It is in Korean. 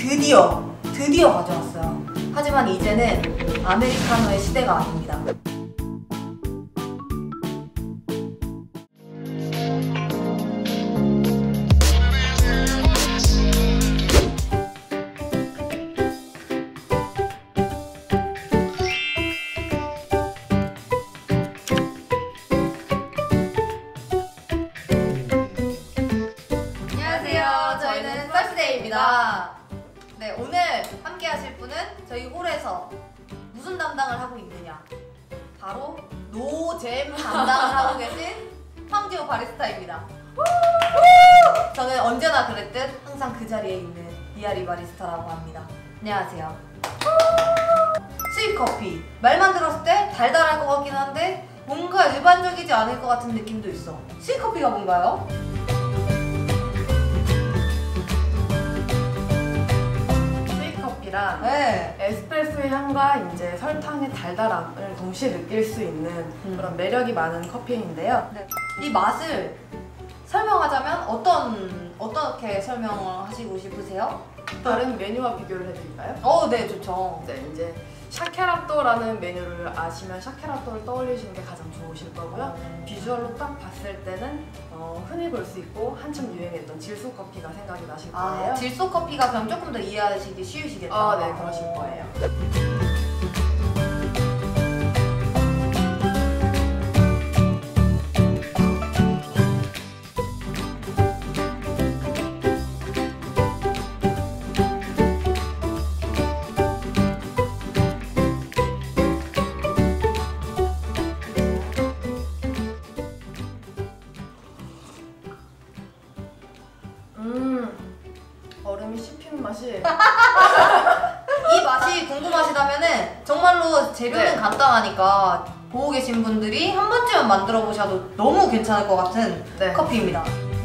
드디어 가져왔어요. 하지만 이제는 아메리카노의 시대가 아닙니다. 안녕하세요. 저희는 썰스데이입니다. 네, 오늘 함께 하실 분은 저희 홀에서 무슨 담당을 하고 있느냐? 바로 노잼 담당을 하고 계신 황지호 바리스타입니다. 저는 언제나 그랬듯 항상 그 자리에 있는 이하리 바리스타라고 합니다. 안녕하세요. 수입 커피. 말만 들었을 때 달달할 것 같긴 한데 뭔가 일반적이지 않을 것 같은 느낌도 있어. 수입 커피가 뭔가요? 네. 에스프레소의 향과 이제 설탕의 달달함을 동시에 느낄 수 있는 그런 매력이 많은 커피인데요. 네. 이 맛을 설명하자면 어떻게 설명을 하시고 싶으세요? 다른 메뉴와 비교를 해드릴까요? 네, 좋죠. 네, 이제 샤케라또라는 메뉴를 아시면 샤케라또를 떠올리시는 게 가장 좋으실 거고요. 비주얼로 딱 봤을 때는 흔히 볼 수 있고 한참 유행했던 질소 커피가 생각이 나실 거예요. 질소 커피가 그럼 조금 더 이해하시기 쉬우시겠다. 네, 그러실 거예요. 얼음이 씹히는 맛이 이 맛이 궁금하시다면은 정말로 재료는 네. 간단하니까 보고 계신 분들이 한 번쯤은 만들어 보셔도 너무 괜찮을 것 같은 네. 커피입니다.